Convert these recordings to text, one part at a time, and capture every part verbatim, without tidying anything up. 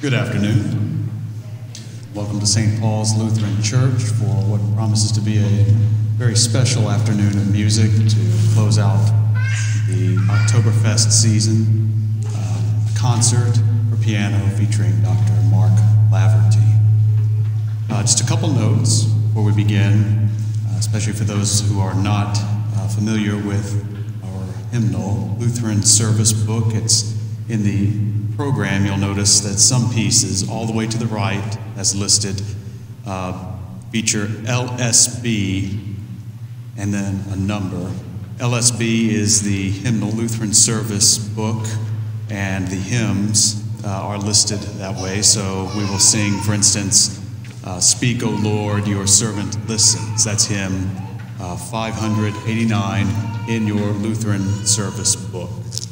Good afternoon. Welcome to Saint Paul's Lutheran Church for what promises to be a very special afternoon of music to close out the Oktoberfest season. Uh, a concert for piano featuring Doctor Mark Laverty. Uh, just a couple notes before we begin, uh, especially for those who are not uh, familiar with our hymnal Lutheran service book. It's in the program. You'll notice that some pieces all the way to the right, as listed, uh, feature L S B and then a number. L S B is the hymnal Lutheran service book, and the hymns uh, are listed that way. So we will sing, for instance, uh, Speak, O Lord, your servant listens. That's hymn uh, five eighty-nine in your Lutheran service book.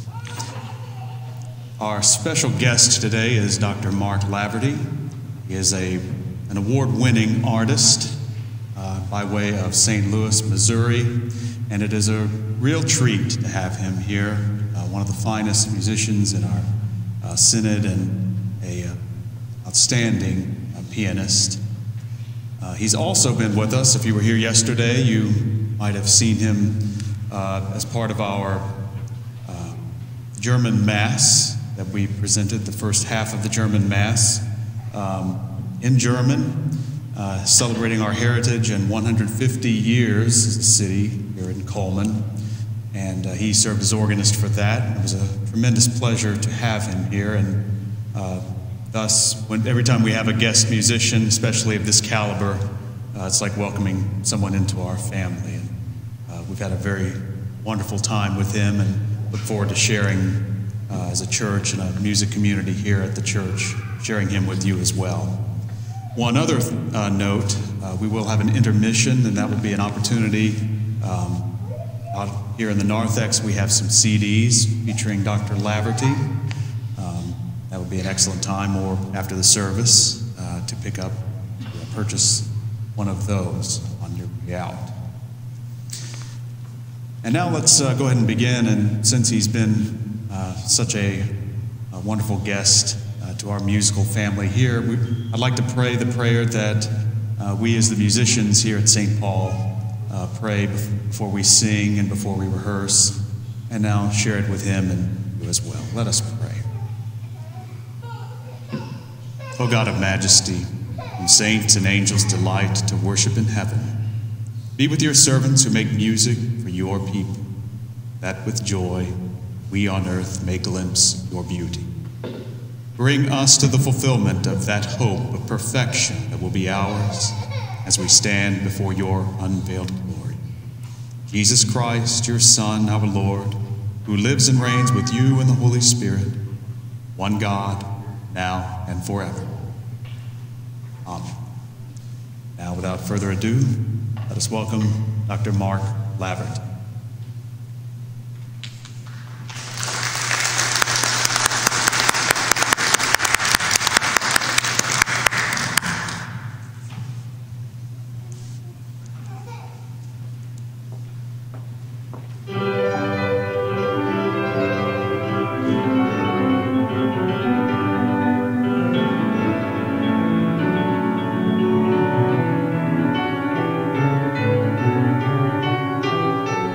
Our special guest today is Doctor Mark Laverty. He is a, an award-winning artist uh, by way of Saint Louis, Missouri, and it is a real treat to have him here, uh, one of the finest musicians in our uh, synod and a uh, outstanding uh, pianist. Uh, he's also been with us. If you were here yesterday, you might have seen him uh, as part of our uh, German Mass that we presented, the first half of the German Mass um, in German, uh, celebrating our heritage and one hundred fifty years as a city here in Coleman. And uh, he served as organist for that. It was a tremendous pleasure to have him here. And uh, thus, when, every time we have a guest musician, especially of this caliber, uh, it's like welcoming someone into our family. And uh, we've had a very wonderful time with him and look forward to sharing Uh, as a church and a music community here at the church, sharing him with you as well. One other uh, note, uh, we will have an intermission, and that will be an opportunity. Um, out here in the narthex, we have some C Ds featuring Doctor Laverty. Um, that would be an excellent time, or after the service, uh, to pick up, you know, purchase one of those on your way out. And now let's uh, go ahead and begin, and since he's been Uh, such a, a wonderful guest uh, to our musical family here, we, I'd like to pray the prayer that uh, we as the musicians here at Saint Paul uh, pray before we sing and before we rehearse, and now share it with him and you as well. Let us pray. O God of majesty, whom saints and angels delight to worship in heaven, be with your servants who make music for your people, that with joy we on earth may glimpse your beauty. Bring us to the fulfillment of that hope of perfection that will be ours as we stand before your unveiled glory. Jesus Christ, your Son, our Lord, who lives and reigns with you in the Holy Spirit, one God, now and forever. Amen. Now, without further ado, let us welcome Doctor Mark Laverty. Thank you.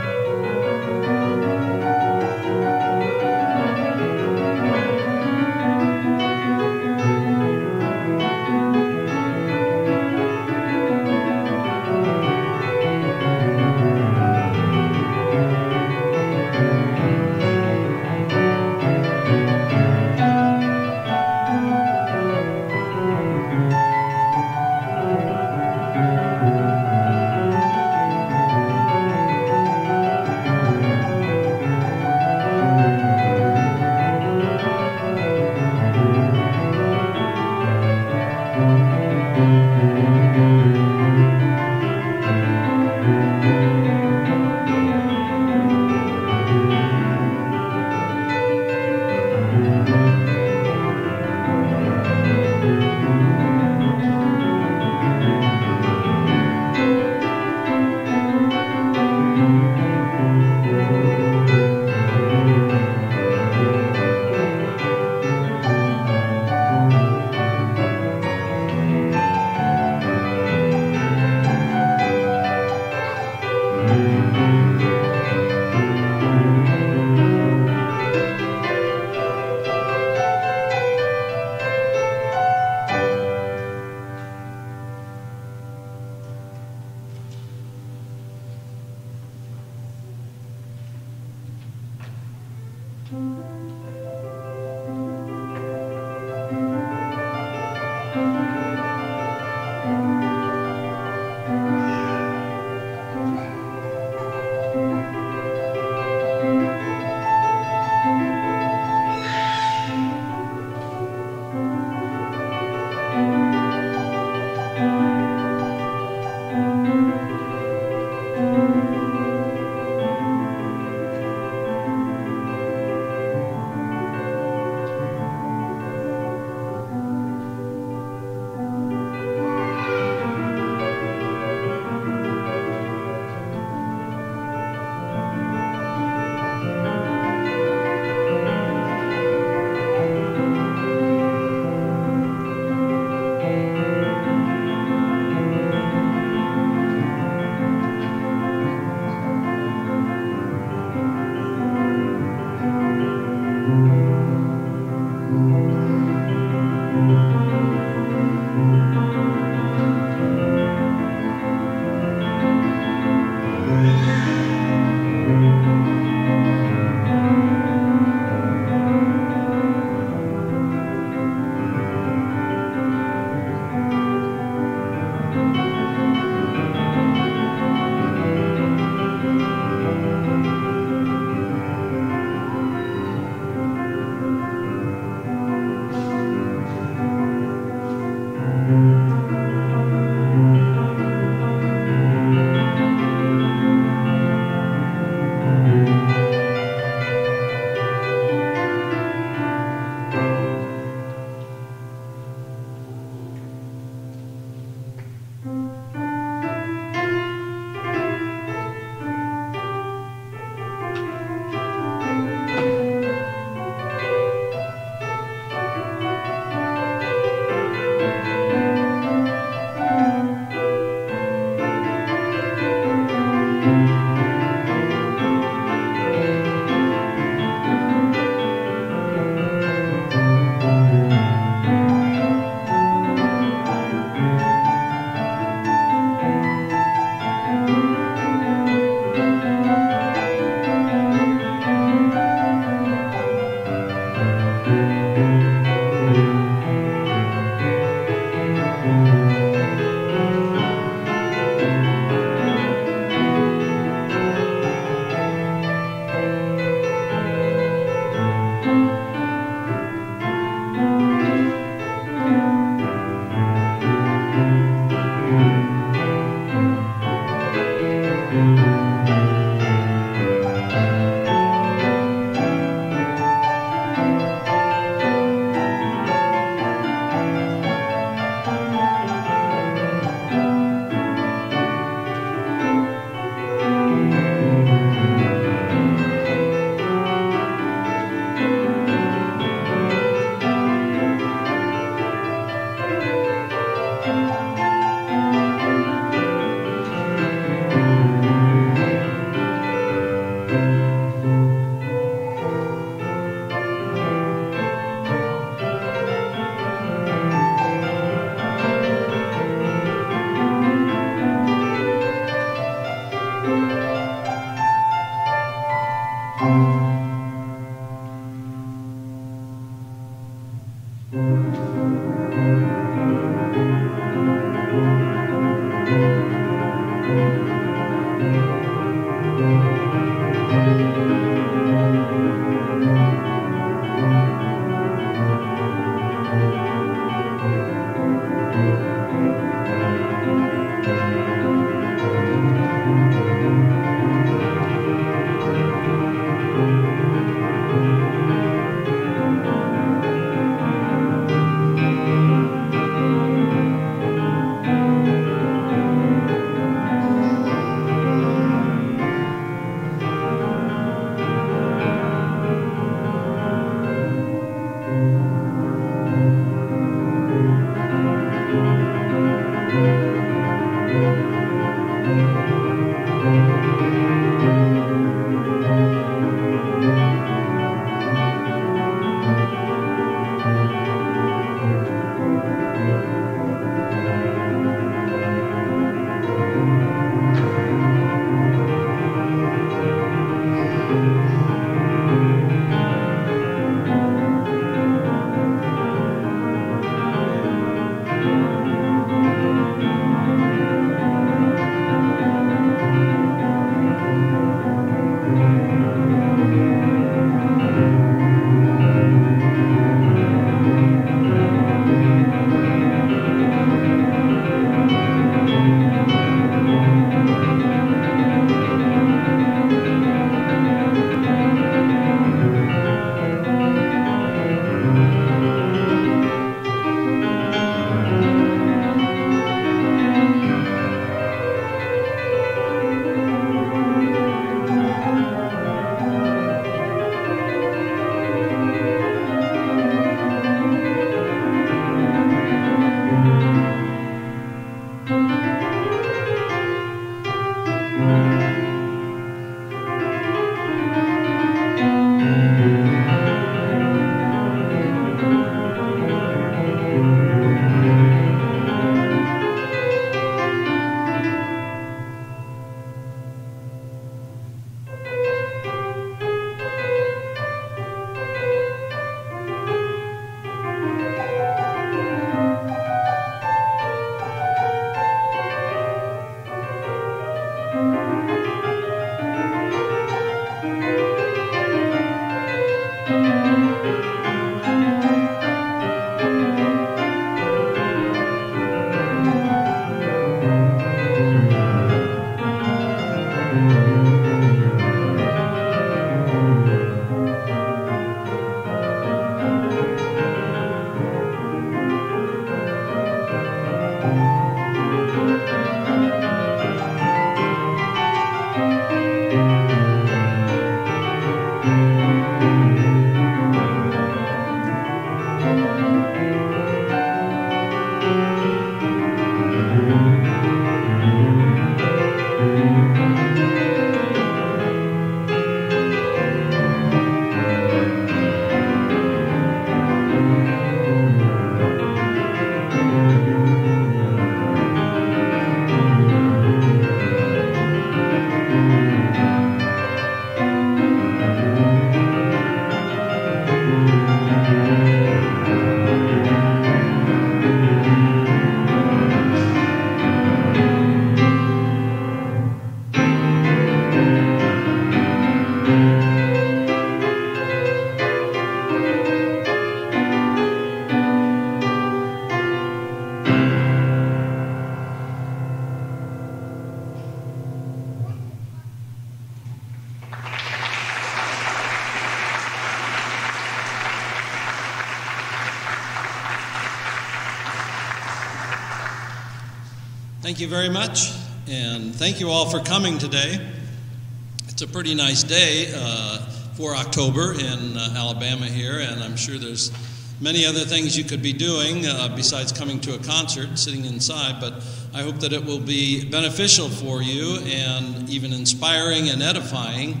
Thank you very much, and thank you all for coming today. It's a pretty nice day uh, for October in uh, Alabama here, and I'm sure there's many other things you could be doing uh, besides coming to a concert, sitting inside, but I hope that it will be beneficial for you and even inspiring and edifying.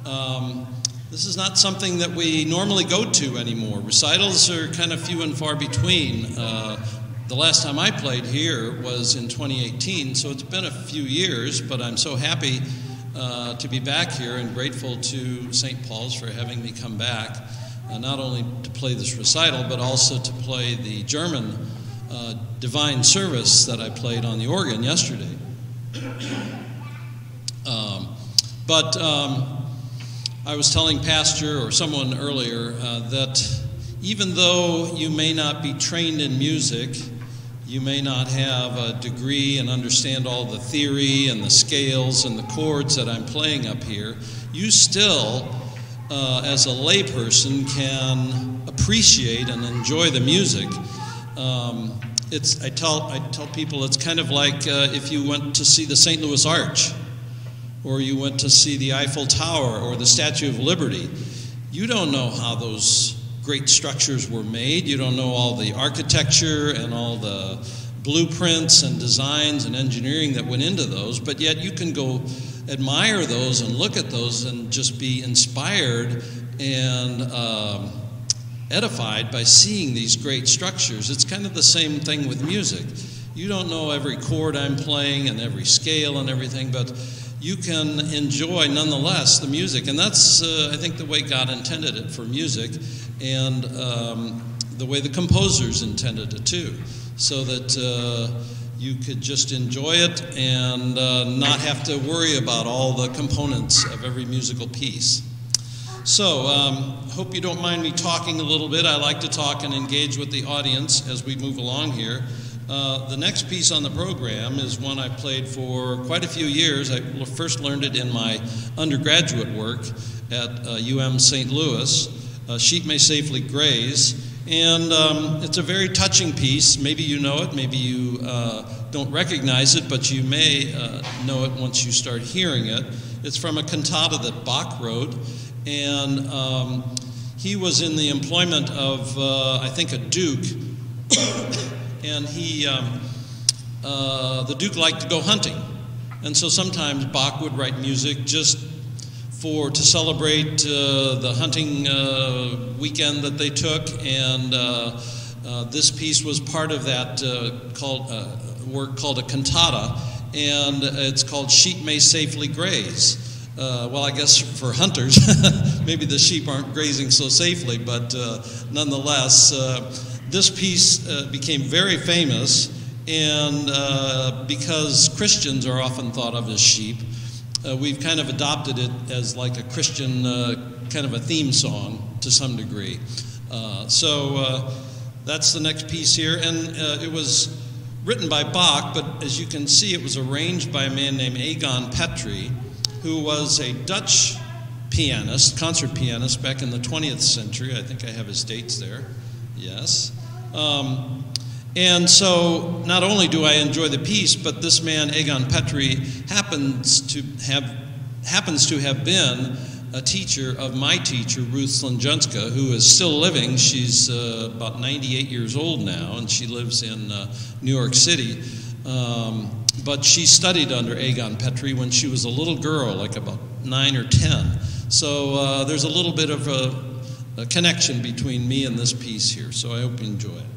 Um, this is not something that we normally go to anymore. Recitals are kind of few and far between. Uh, The last time I played here was in twenty eighteen, so it's been a few years, but I'm so happy uh, to be back here and grateful to Saint Paul's for having me come back, uh, not only to play this recital, but also to play the German uh, divine service that I played on the organ yesterday. um, but um, I was telling Pastor or someone earlier uh, that even though you may not be trained in music, you may not have a degree and understand all the theory and the scales and the chords that I'm playing up here, you still, uh, as a layperson, can appreciate and enjoy the music. Um, it's, I tell, I tell people it's kind of like uh, if you went to see the Saint Louis Arch, or you went to see the Eiffel Tower or the Statue of Liberty. You don't know how those great structures were made. You don't know all the architecture and all the blueprints and designs and engineering that went into those, but yet you can go admire those and look at those and just be inspired and um, edified by seeing these great structures. It's kind of the same thing with music. You don't know every chord I'm playing and every scale and everything, but you can enjoy nonetheless the music, and that's uh, I think the way God intended it for music, and um, the way the composers intended it too, so that uh, you could just enjoy it and uh, not have to worry about all the components of every musical piece. So, um, hope you don't mind me talking a little bit. I like to talk and engage with the audience as we move along here. Uh, the next piece on the program is one I played for quite a few years. I first learned it in my undergraduate work at uh, U M Saint Louis. Uh, Sheep May Safely Graze. And um, it's a very touching piece. Maybe you know it, maybe you uh, don't recognize it, but you may uh, know it once you start hearing it. It's from a cantata that Bach wrote, and um, he was in the employment of, uh, I think, a duke. And he, um, uh, the Duke liked to go hunting, and so sometimes Bach would write music just for to celebrate uh, the hunting uh, weekend that they took, and uh, uh, this piece was part of that uh, called uh, work called a cantata, and it's called "Sheep May Safely Graze." Uh, well, I guess for hunters, maybe the sheep aren't grazing so safely, but uh, nonetheless. Uh, This piece uh, became very famous, and uh, because Christians are often thought of as sheep, uh, we've kind of adopted it as like a Christian uh, kind of a theme song to some degree. Uh, so uh, that's the next piece here, and uh, it was written by Bach, but as you can see, it was arranged by a man named Egon Petri, who was a Dutch pianist, concert pianist back in the twentieth century. I think I have his dates there. Yes. Um, and so not only do I enjoy the piece, but this man, Egon Petri, happens to have, happens to have been a teacher of my teacher, Ruth Slenjunska, who is still living. She's uh, about ninety-eight years old now, and she lives in uh, New York City. Um, but she studied under Egon Petri when she was a little girl, like about nine or ten. So uh, there's a little bit of a, a connection between me and this piece here, so I hope you enjoy it.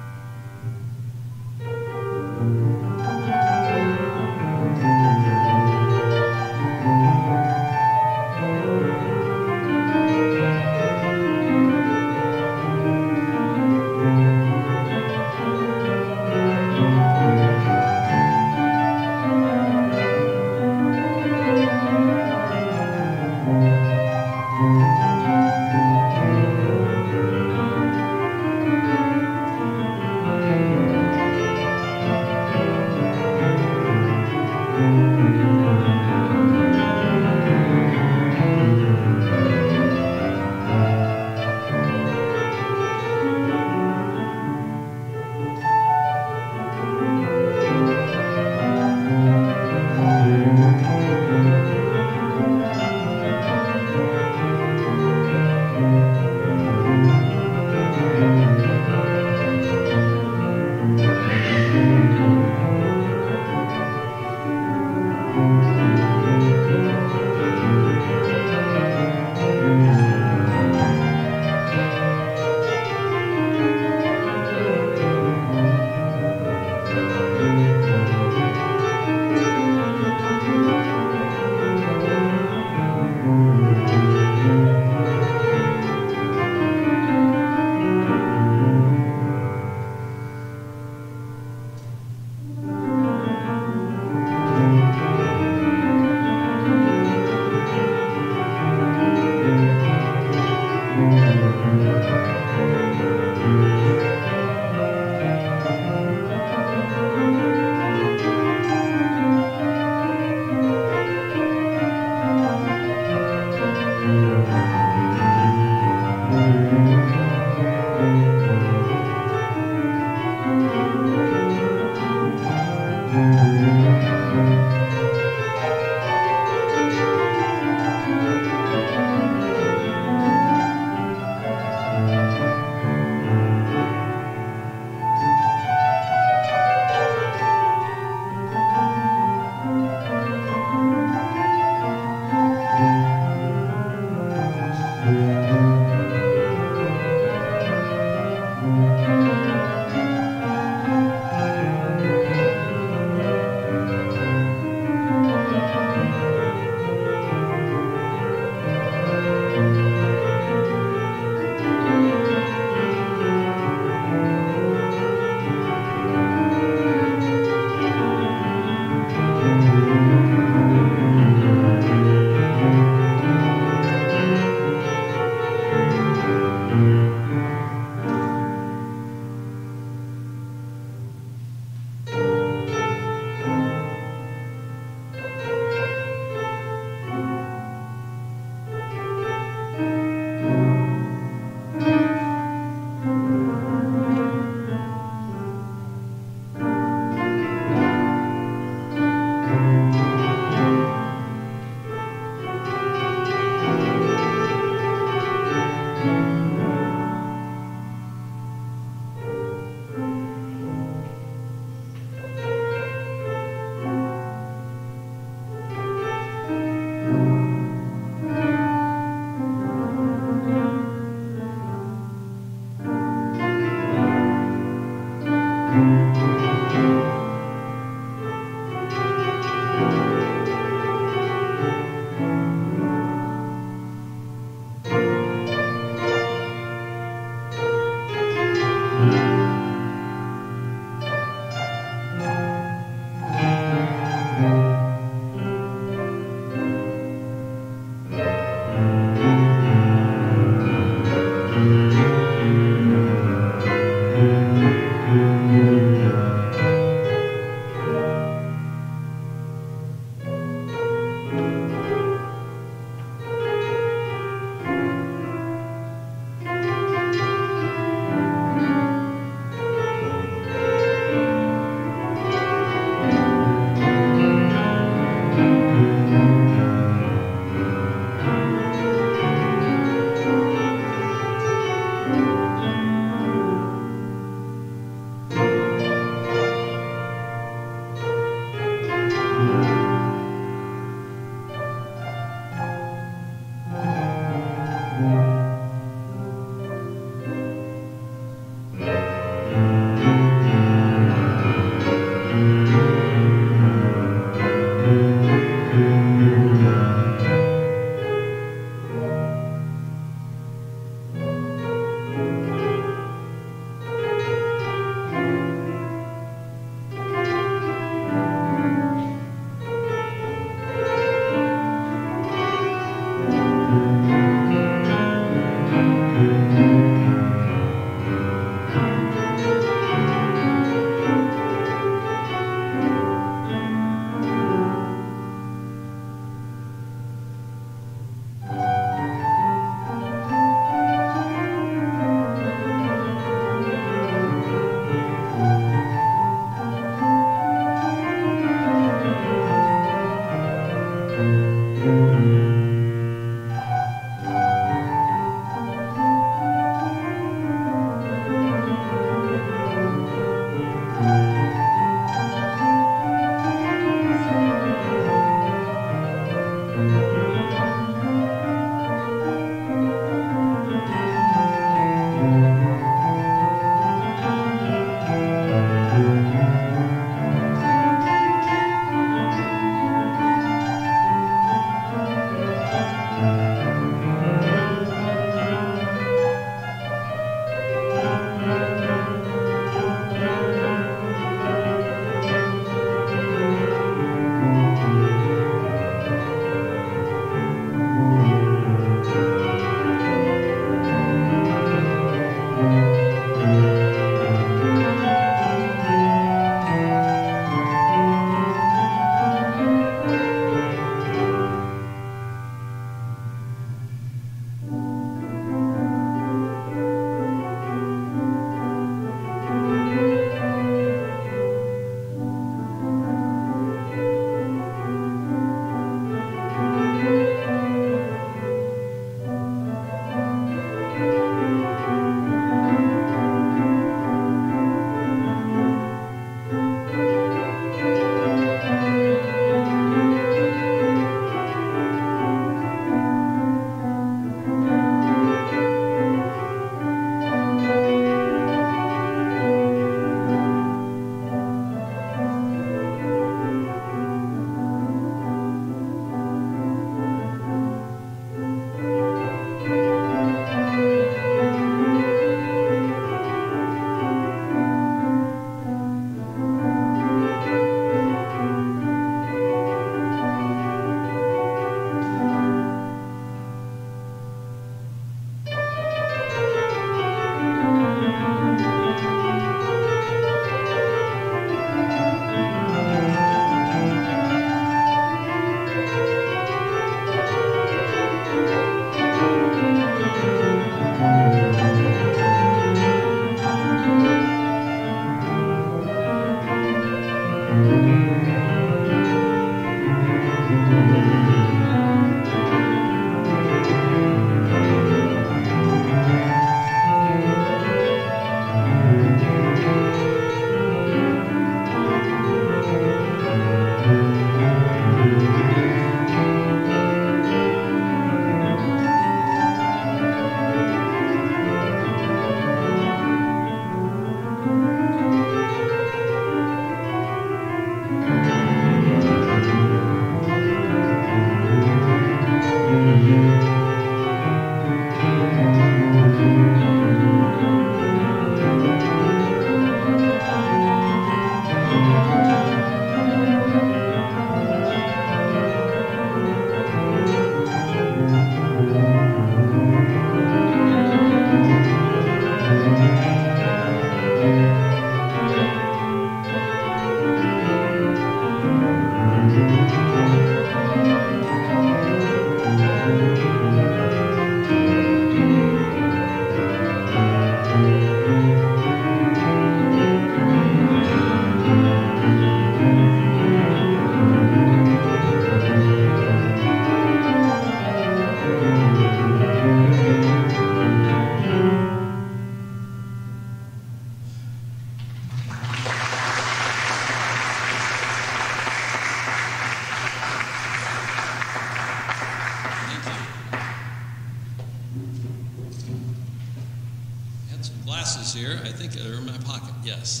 glasses here. I think they're in my pocket, yes.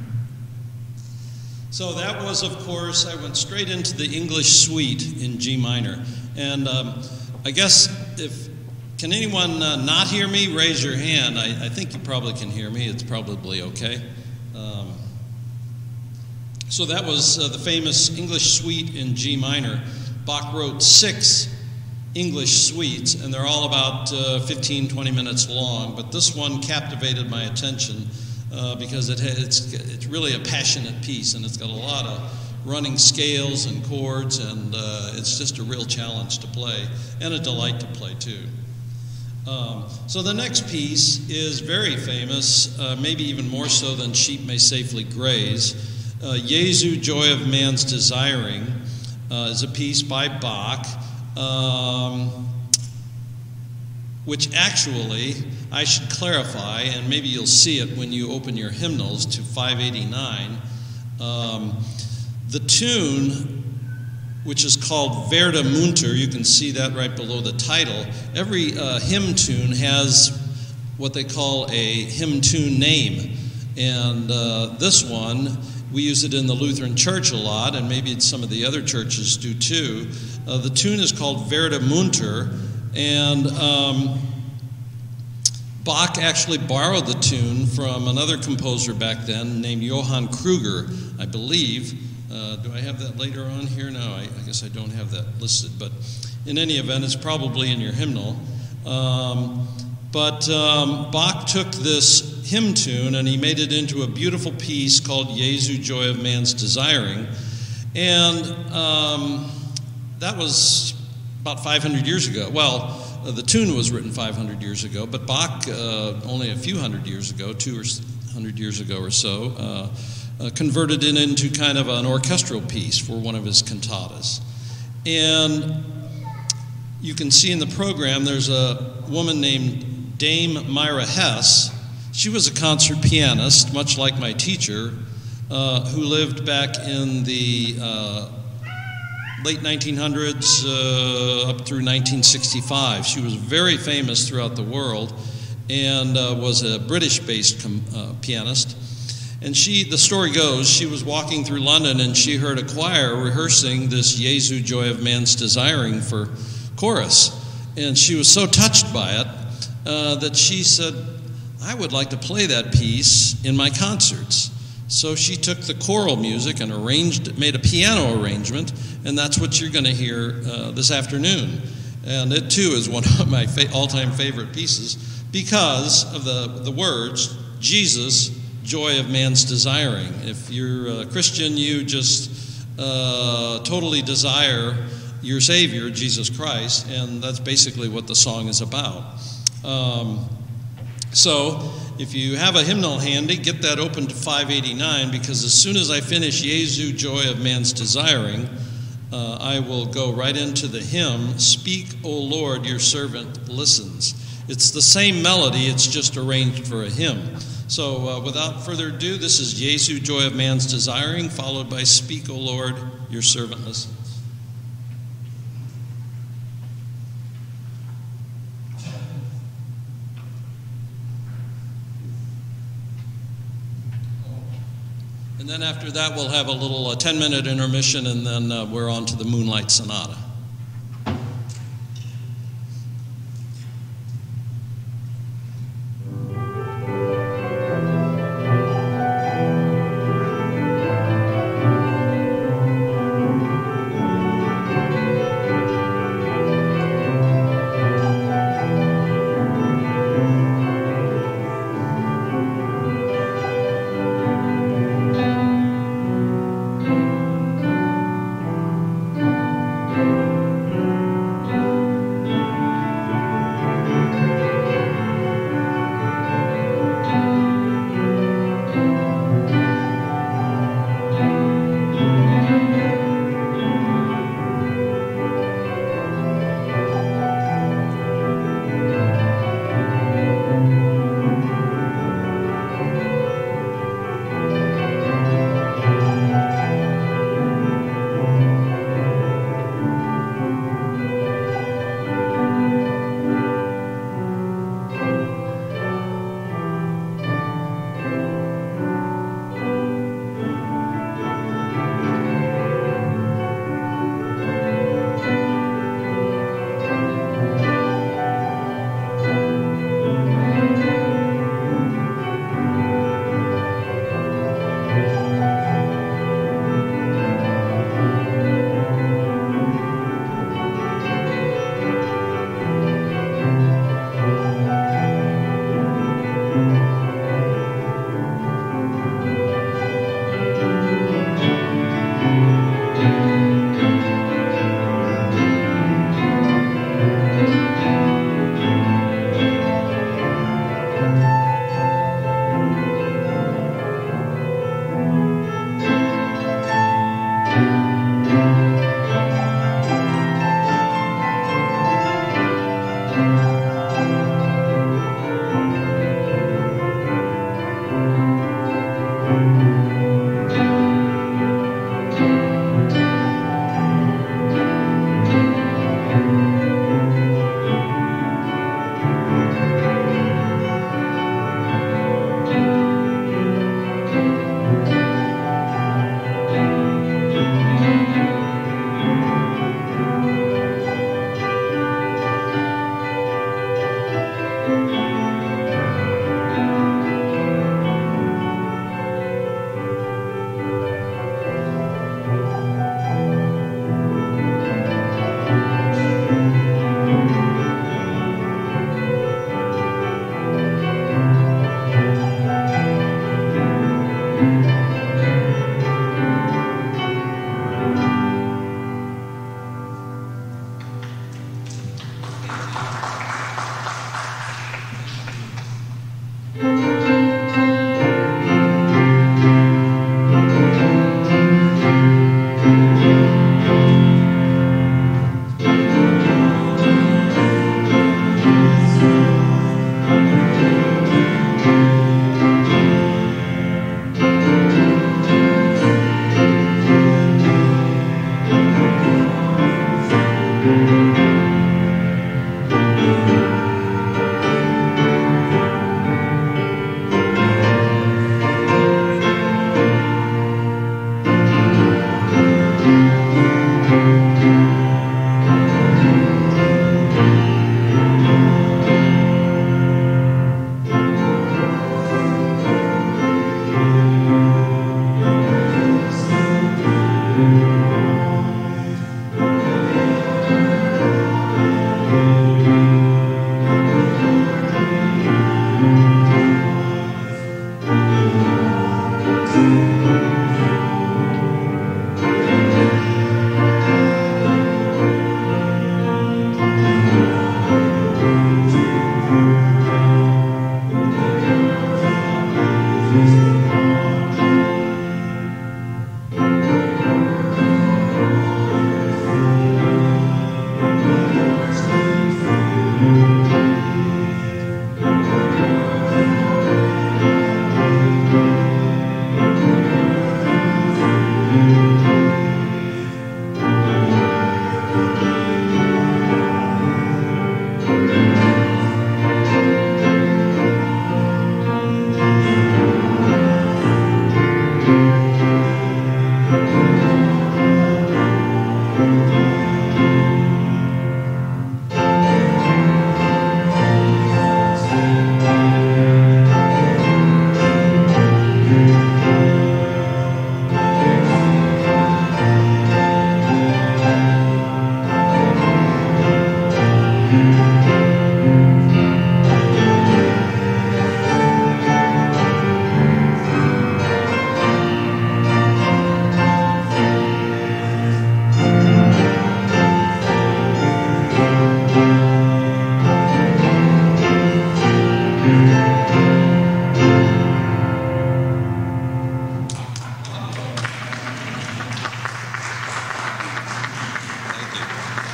So that was, of course, I went straight into the English Suite in G minor. And um, I guess if, can anyone uh, not hear me? Raise your hand. I, I think you probably can hear me. It's probably okay. Um, so that was uh, the famous English Suite in G minor. Bach wrote six English suites, and they're all about uh, fifteen, twenty minutes long. But this one captivated my attention. Uh, because it, it's, it's really a passionate piece, and it's got a lot of running scales and chords, and uh, it's just a real challenge to play, and a delight to play too. Um, so the next piece is very famous, uh, maybe even more so than Sheep May Safely Graze. Uh, Jesu, Joy of Man's Desiring uh, is a piece by Bach, um, which actually, I should clarify, and maybe you'll see it when you open your hymnals to five eighty-nine. Um, the tune, which is called Werde munter, you can see that right below the title. Every uh, hymn tune has what they call a hymn tune name. And uh, this one, we use it in the Lutheran Church a lot, and maybe some of the other churches do too. Uh, the tune is called Werde munter, and um, Bach actually borrowed the tune from another composer back then named Johann Kruger, I believe. Uh, do I have that later on here? No, I, I guess I don't have that listed. But in any event, it's probably in your hymnal. Um, but um, Bach took this hymn tune and he made it into a beautiful piece called Jesu, Joy of Man's Desiring. And um, that was about five hundred years ago. Well, uh, the tune was written five hundred years ago, but Bach, uh, only a few hundred years ago, two or hundred years ago or so, uh, uh, converted it into kind of an orchestral piece for one of his cantatas. And you can see in the program there's a woman named Dame Myra Hess. She was a concert pianist, much like my teacher, uh, who lived back in the uh, late nineteen hundreds uh, up through nineteen sixty-five. She was very famous throughout the world and uh, was a British-based uh, pianist. And she, the story goes, she was walking through London and she heard a choir rehearsing this Jesu, Joy of Man's Desiring for chorus. And she was so touched by it uh, that she said, I would like to play that piece in my concerts. So she took the choral music and arranged, made a piano arrangement, and that's what you're going to hear uh, this afternoon. And it too is one of my fa- all-time favorite pieces because of the, the words, Jesus, Joy of Man's Desiring. If you're a Christian, you just uh, totally desire your Savior, Jesus Christ, and that's basically what the song is about. Um, so, if you have a hymnal handy, get that open to five eighty-nine, because as soon as I finish Jesu, Joy of Man's Desiring, uh, I will go right into the hymn, Speak, O Lord, your servant listens. It's the same melody, it's just arranged for a hymn. So uh, without further ado, this is Jesu, Joy of Man's Desiring, followed by Speak, O Lord, your servant listens. And then after that, we'll have a little ten-minute uh, intermission, and then uh, we're on to the Moonlight Sonata. Thank you.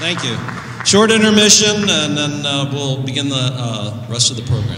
Thank you. Short intermission, and then uh, we'll begin the uh, rest of the program.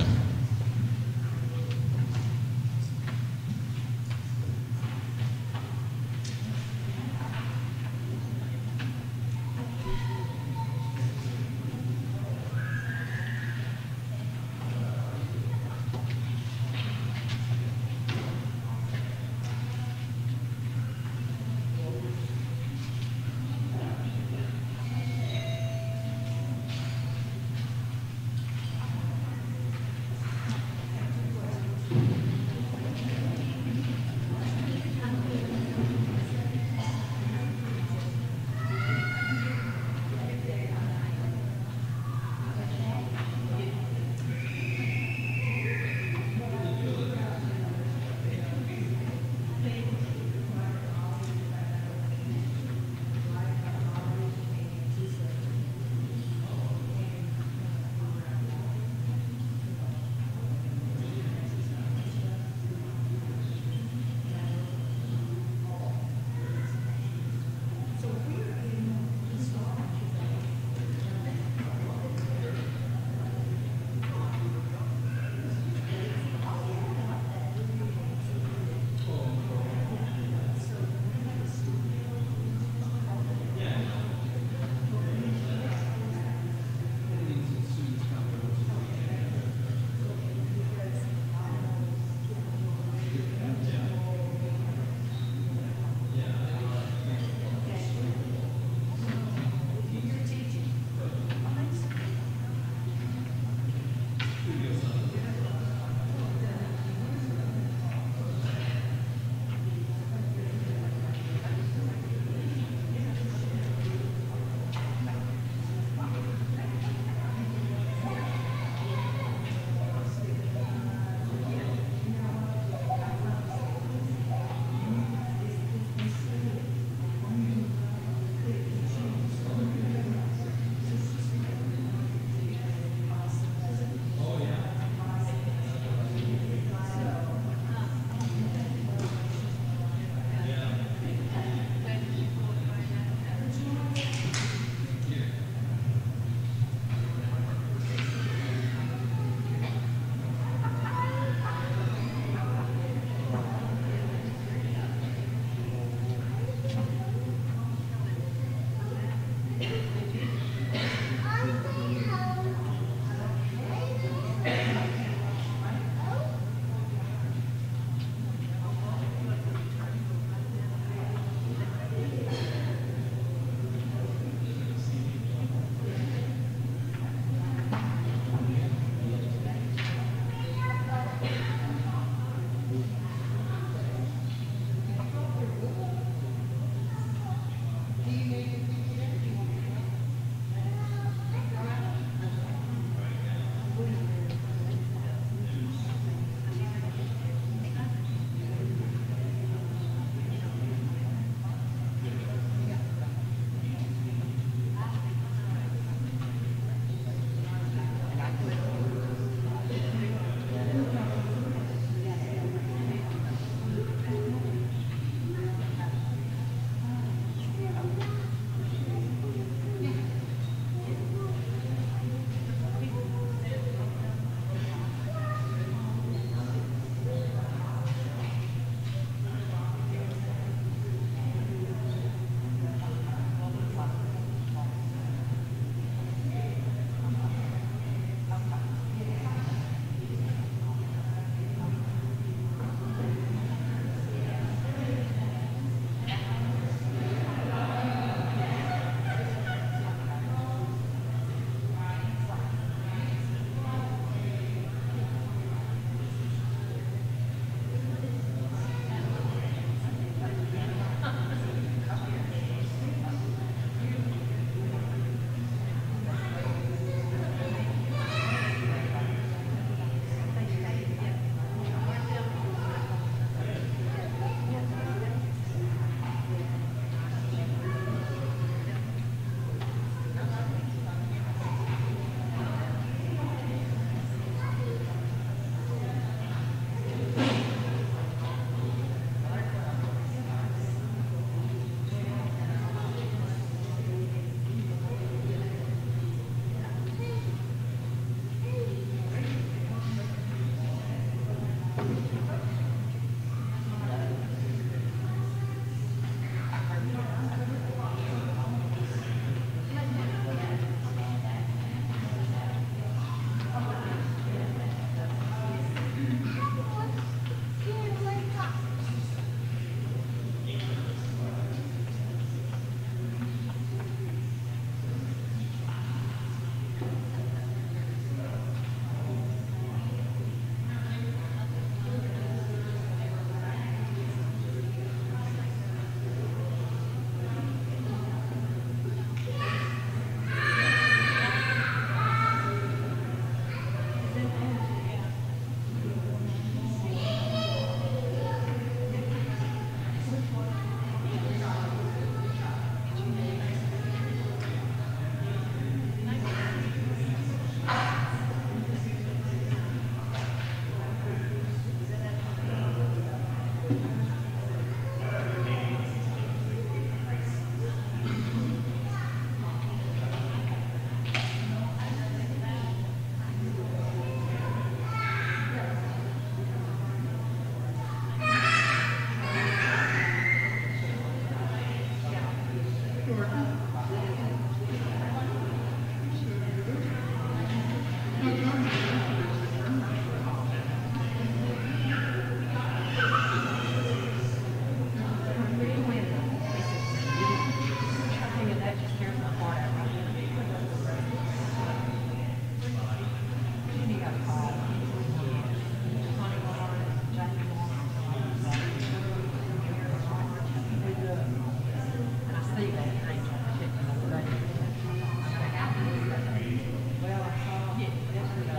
Well, I saw yesterday.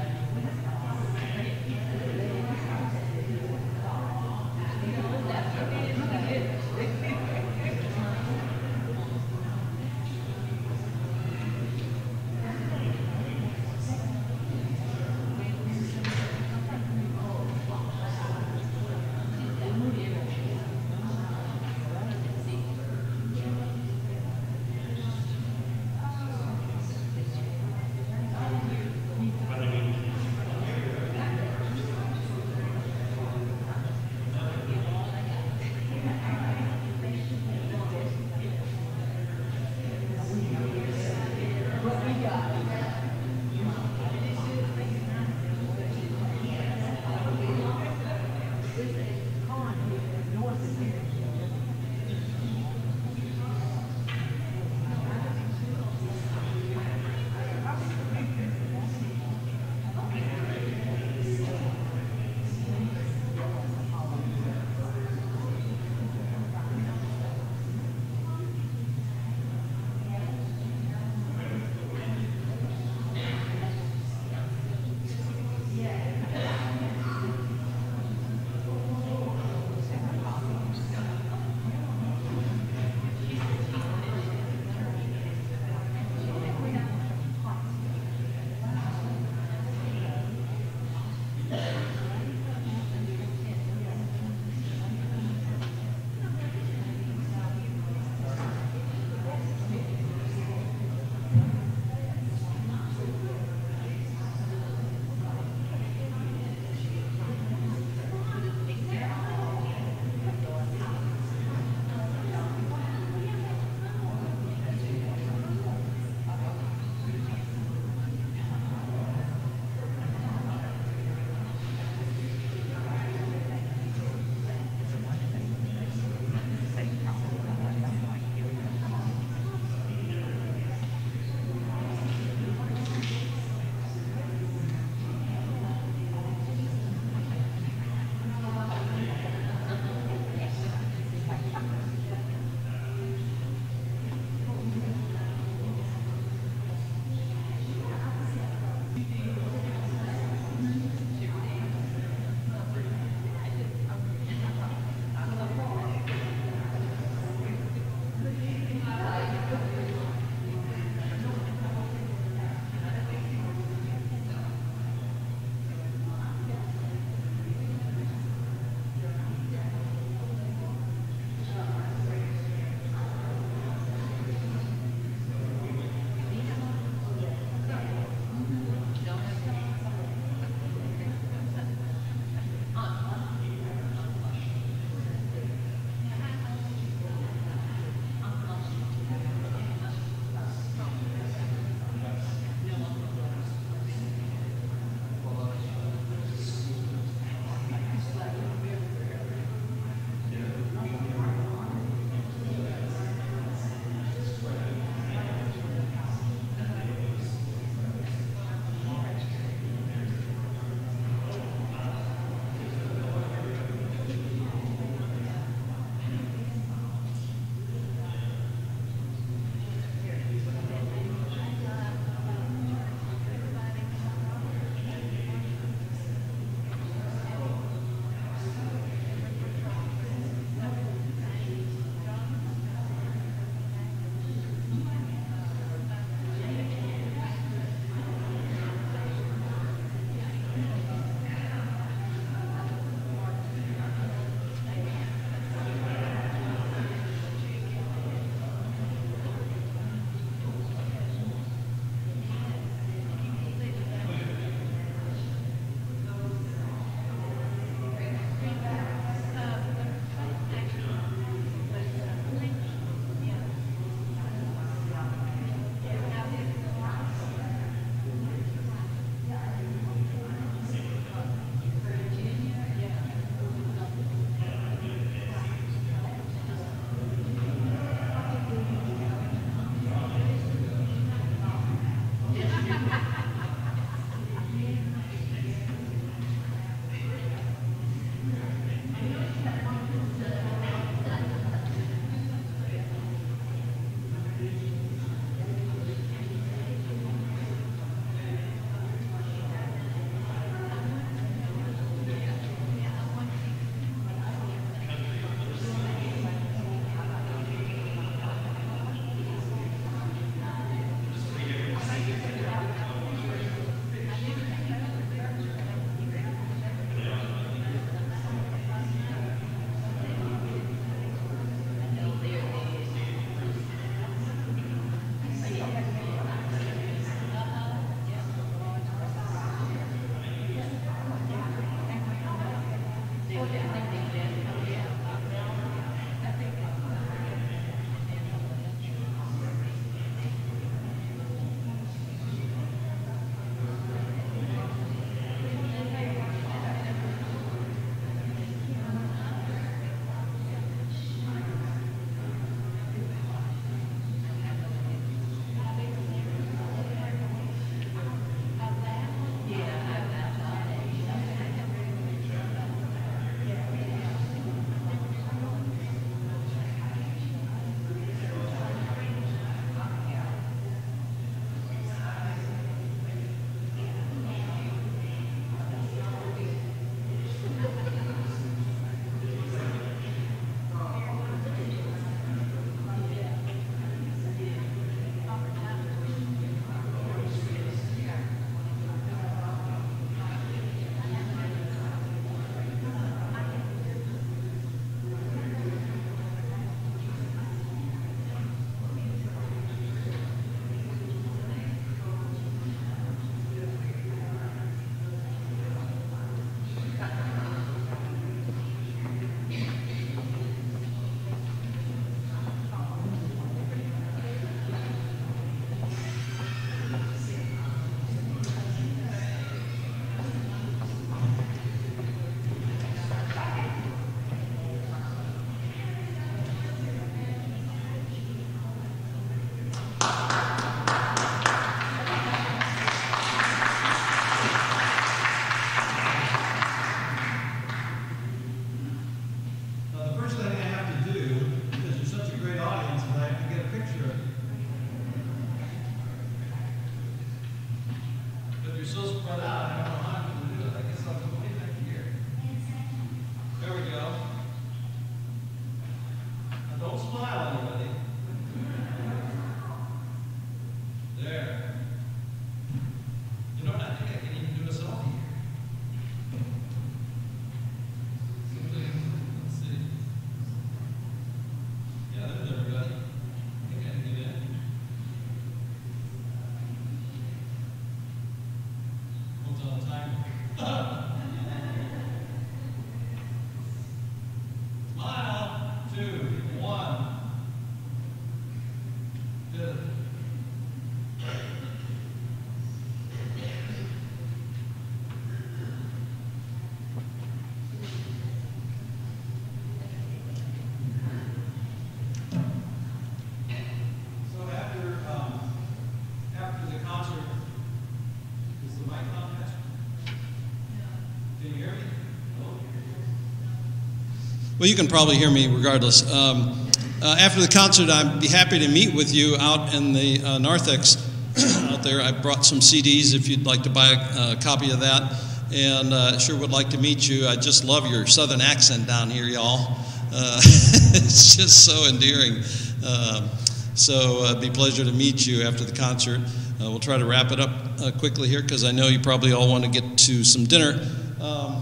Well, you can probably hear me regardless. Um, uh, after the concert, I'd be happy to meet with you out in the uh, narthex out there. I brought some C Ds if you'd like to buy a, a copy of that, and uh, sure would like to meet you. I just love your southern accent down here, y'all. Uh, it's just so endearing. Uh, so uh, it'd be a pleasure to meet you after the concert. Uh, we'll try to wrap it up uh, quickly here because I know you probably all want to get to some dinner. Um,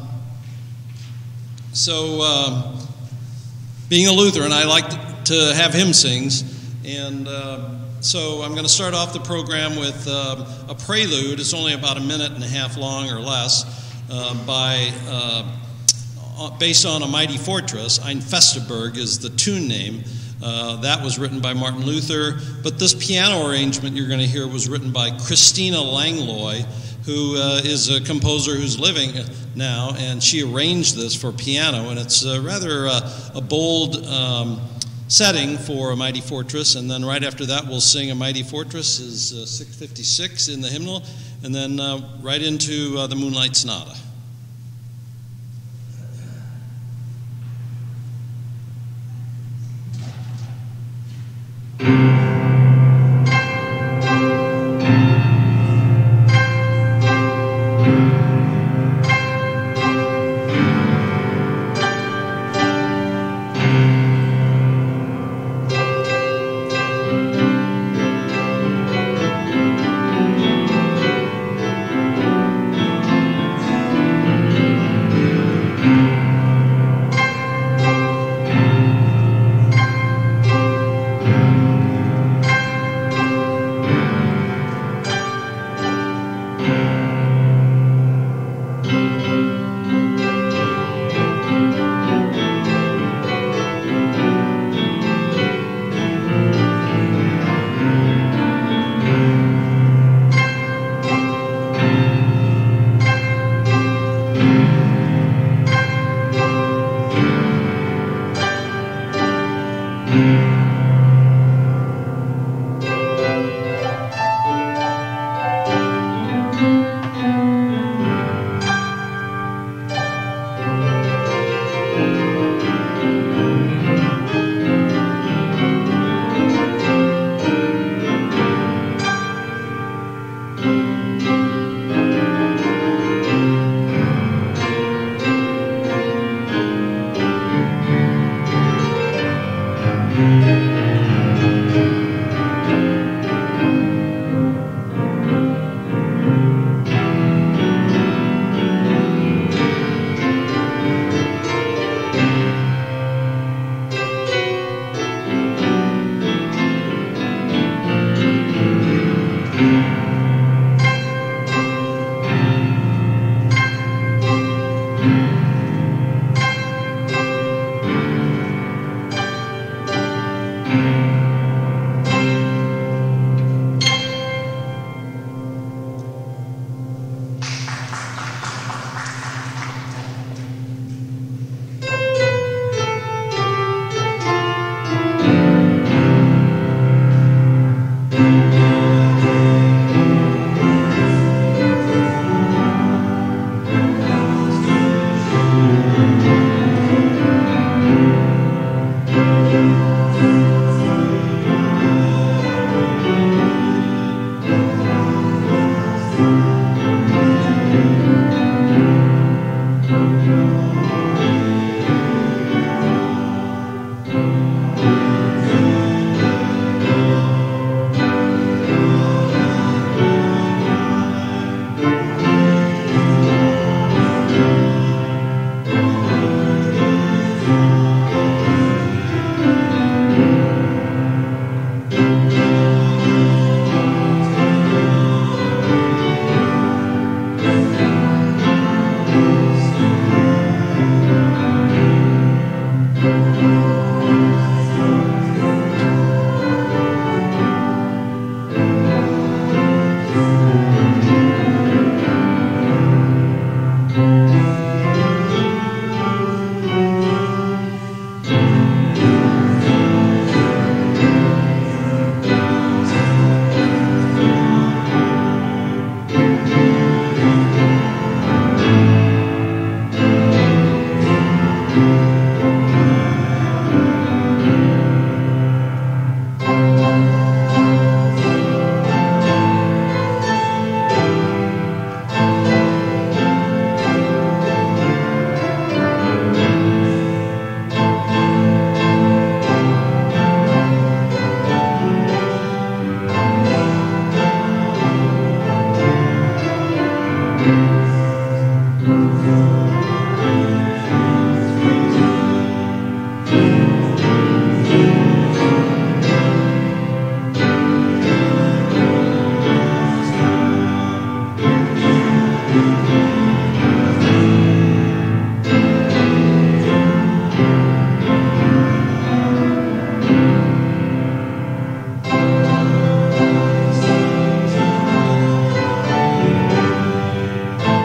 so, um, being a Lutheran, I like to have hymn sings, and uh, so I'm going to start off the program with uh, a prelude. It's only about a minute and a half long or less, uh, by uh, based on A Mighty Fortress. Ein Festberg is the tune name. Uh, that was written by Martin Luther, but this piano arrangement you're going to hear was written by Christina Langlois, who uh, is a composer who's living now, and she arranged this for piano, and it's uh, rather uh, a bold um, setting for A Mighty Fortress. And then right after that we'll sing A Mighty Fortress is uh, six fifty-six in the hymnal, and then uh, right into uh, the Moonlight Sonata. Thank you. Thank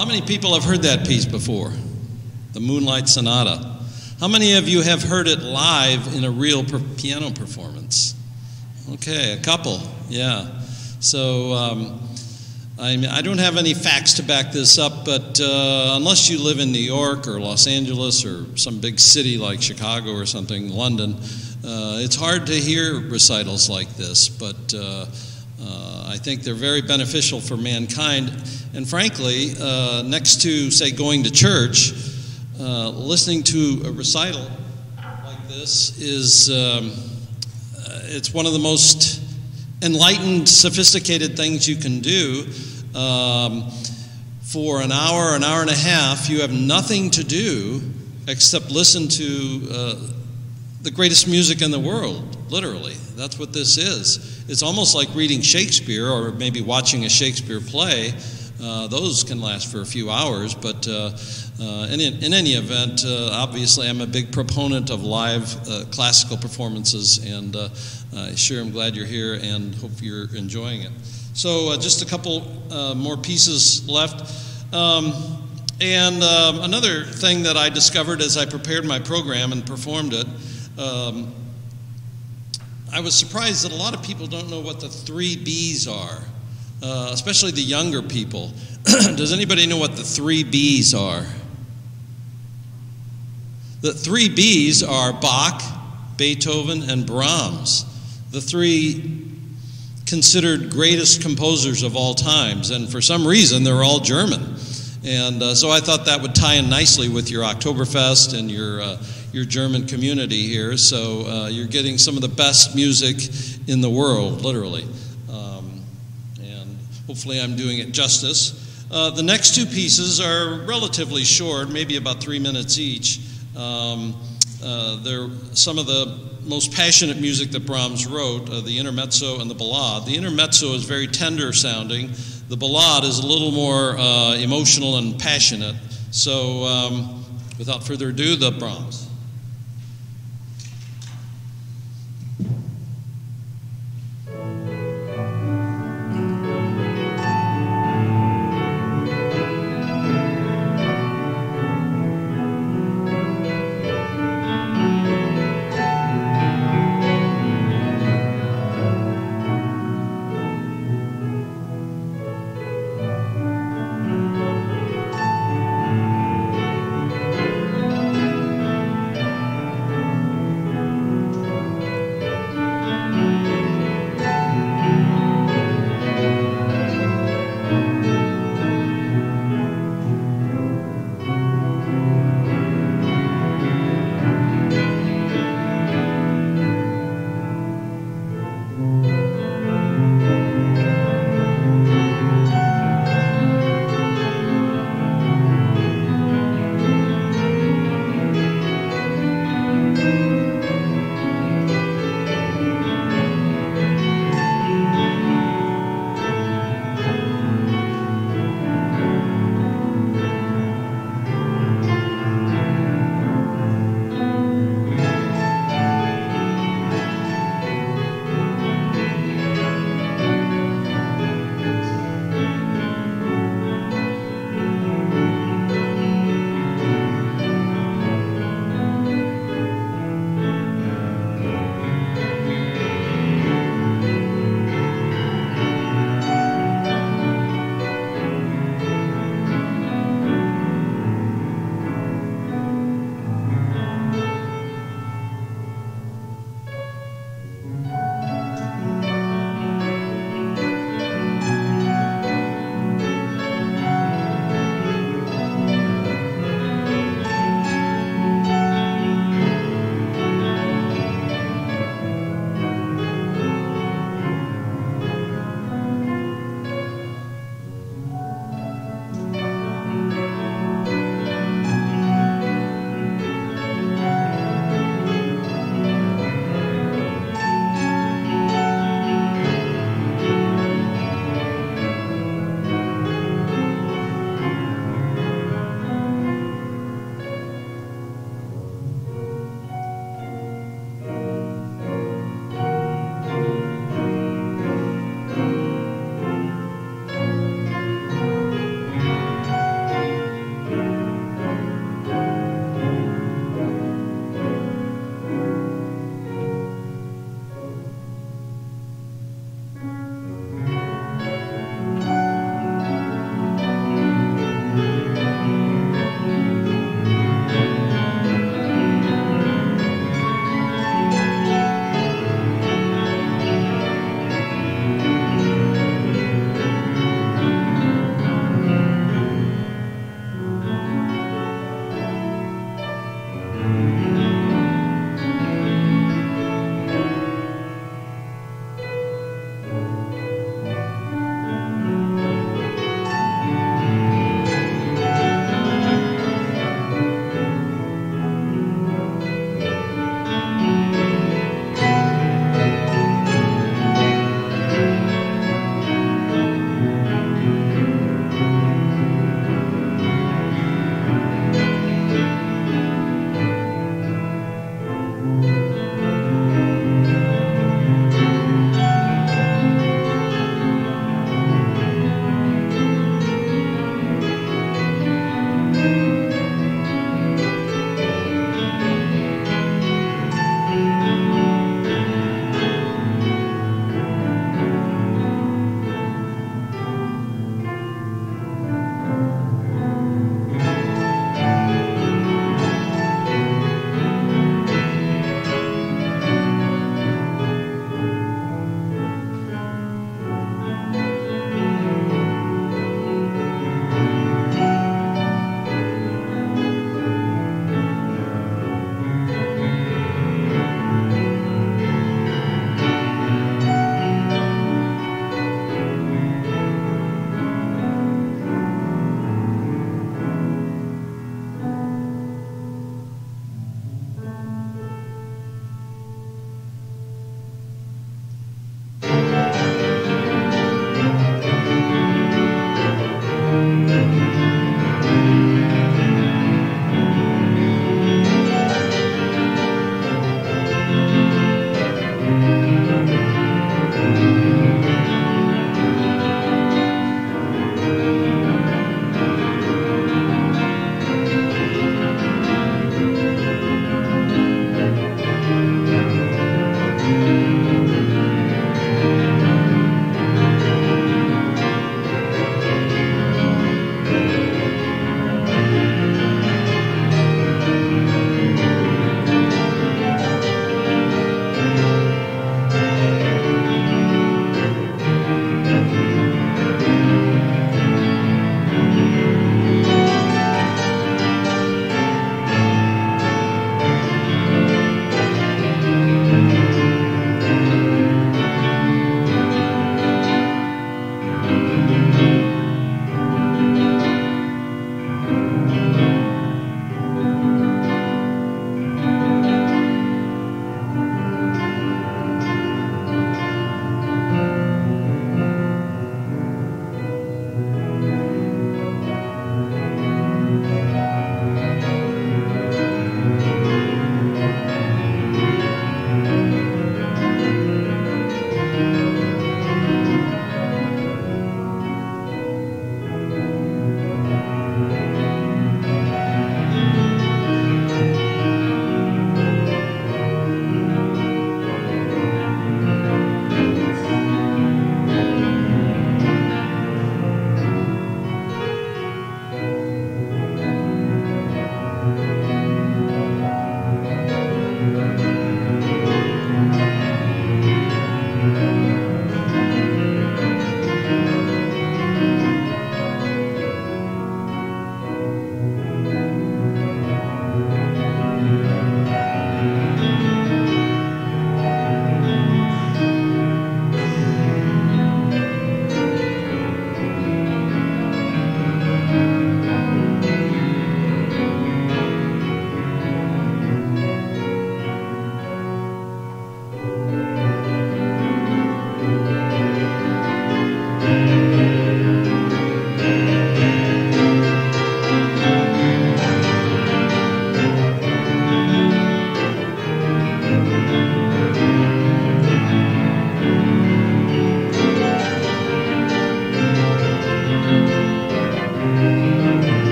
how many people have heard that piece before? The Moonlight Sonata. How many of you have heard it live in a real per- piano performance? Okay, a couple, yeah. So um, I, mean, I don't have any facts to back this up, but uh, unless you live in New York or Los Angeles or some big city like Chicago or something, London, uh, it's hard to hear recitals like this, but uh, uh, I think they're very beneficial for mankind. And frankly, uh, next to, say, going to church, uh, listening to a recital like this is, um, it's one of the most enlightened, sophisticated things you can do. Um, for an hour, an hour and a half, you have nothing to do except listen to uh, the greatest music in the world, literally. That's what this is. It's almost like reading Shakespeare or maybe watching a Shakespeare play. Uh, those can last for a few hours, but uh, uh, in, in any event, uh, obviously I'm a big proponent of live uh, classical performances, and uh, uh, sure, I'm glad you're here and hope you're enjoying it. So uh, just a couple uh, more pieces left. Um, and um, another thing that I discovered as I prepared my program and performed it, um, I was surprised that a lot of people don't know what the three B's are. Uh, especially the younger people. Does anybody know what the three B's are? The three B's are Bach, Beethoven, and Brahms, the three considered greatest composers of all times, and for some reason they're all German. And uh, so I thought that would tie in nicely with your Oktoberfest and your uh, your German community here. So uh, you're getting some of the best music in the world, literally. Hopefully I'm doing it justice. Uh, the next two pieces are relatively short, maybe about three minutes each. Um, uh, they're some of the most passionate music that Brahms wrote, uh, the Intermezzo and the Ballade. The Intermezzo is very tender sounding. The Ballade is a little more uh, emotional and passionate. So um, without further ado, the Brahms.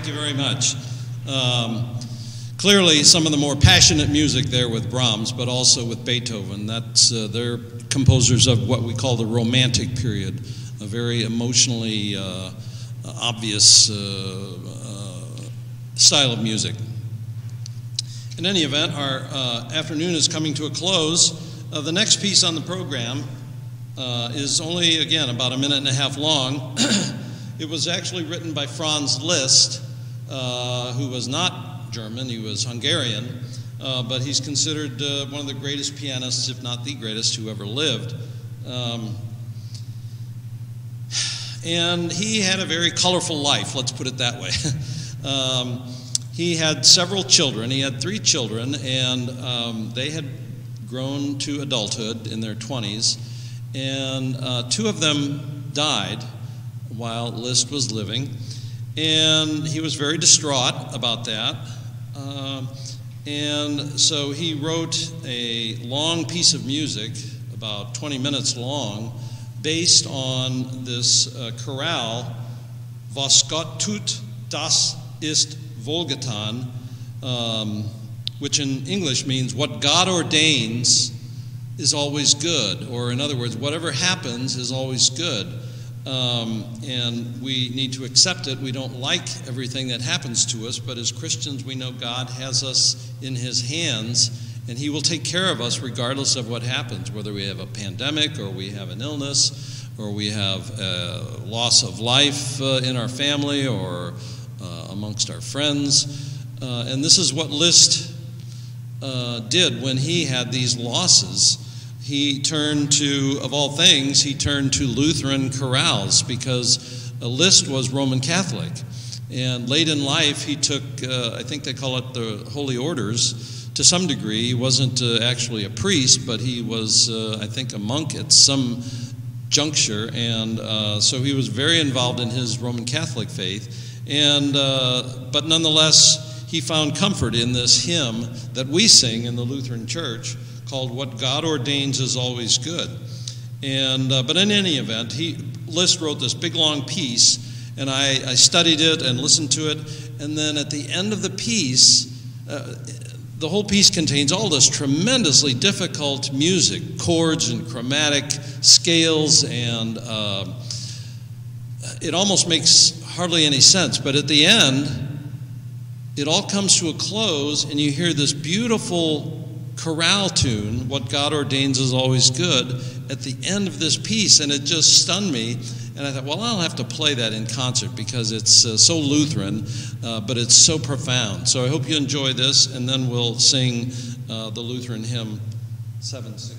Thank you very much. Um, clearly, some of the more passionate music there with Brahms, but also with Beethoven. That's uh, they're composers of what we call the Romantic period, a very emotionally uh, obvious uh, uh, style of music. In any event, our uh, afternoon is coming to a close. Uh, the next piece on the program uh, is only, again, about a minute and a half long. It was actually written by Franz Liszt, uh, who was not German, he was Hungarian, uh, but he's considered uh, one of the greatest pianists, if not the greatest, who ever lived. Um, and he had a very colorful life, let's put it that way. um, he had several children. He had three children, and um, they had grown to adulthood in their twenties, and uh, two of them died while Liszt was living, and he was very distraught about that. Uh, and so he wrote a long piece of music, about twenty minutes long, based on this uh, chorale, Was Gott tut, das ist wohlgetan, um, which in English means what God ordains is always good, or in other words, whatever happens is always good. Um, and we need to accept it. We don't like everything that happens to us, but as Christians, we know God has us in His hands, and He will take care of us regardless of what happens, whether we have a pandemic or we have an illness or we have a loss of life uh, in our family or uh, amongst our friends. Uh, and this is what Liszt uh, did when he had these losses. He turned to, of all things, he turned to Lutheran chorales because Liszt was Roman Catholic. And late in life, he took, uh, I think they call it the Holy Orders to some degree. He wasn't uh, actually a priest, but he was, uh, I think, a monk at some juncture. And uh, so he was very involved in his Roman Catholic faith. And, uh, but nonetheless, he found comfort in this hymn that we sing in the Lutheran Church, called What God Ordains is Always Good. And, uh, but in any event, he, Liszt wrote this big long piece, and I, I studied it and listened to it, and then at the end of the piece, uh, the whole piece contains all this tremendously difficult music, chords and chromatic scales, and uh, it almost makes hardly any sense, but at the end, it all comes to a close, and you hear this beautiful chorale tune, What God Ordains is Always Good, at the end of this piece, and it just stunned me. And I thought, well, I'll have to play that in concert because it's uh, so Lutheran, uh, but it's so profound. So I hope you enjoy this, and then we'll sing uh, the Lutheran hymn seven sixty.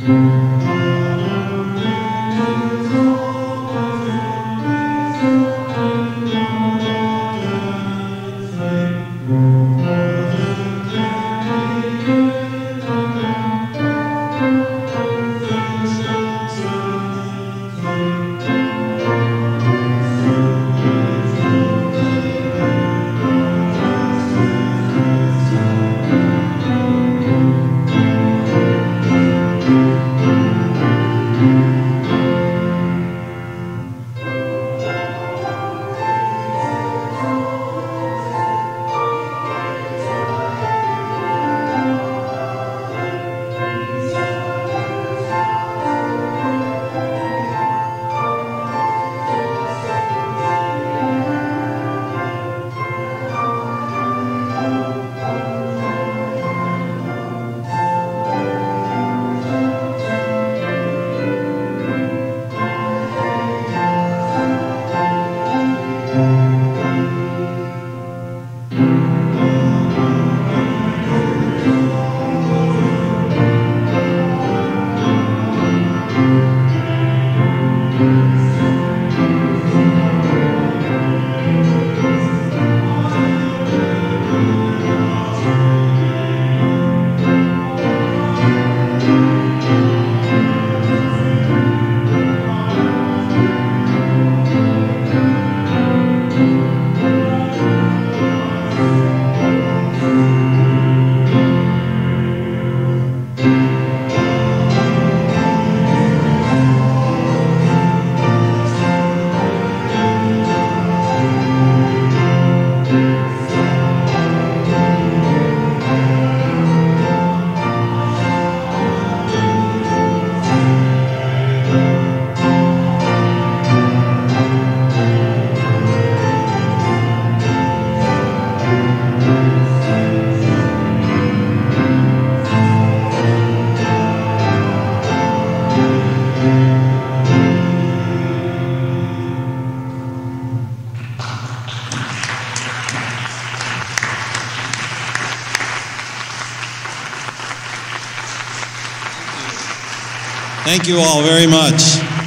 Thank you all very much.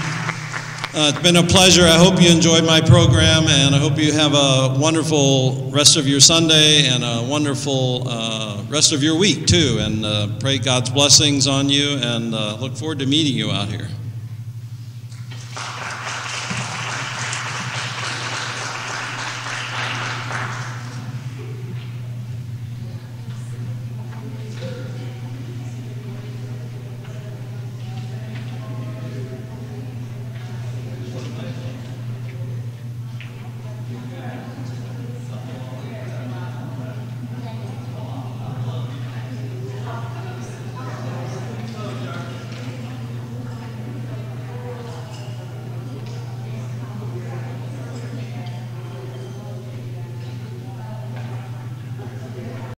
Uh, it's been a pleasure. I hope you enjoyed my program, and I hope you have a wonderful rest of your Sunday and a wonderful uh, rest of your week, too. And uh, pray God's blessings on you, and uh, look forward to meeting you out here.